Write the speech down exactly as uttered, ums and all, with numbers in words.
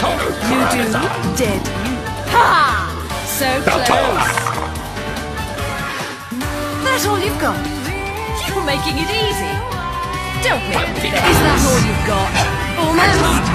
You do? Did you? Ha! So close. That's all you've got? You're making it easy. Don't make me. Is that all you've got? Almost.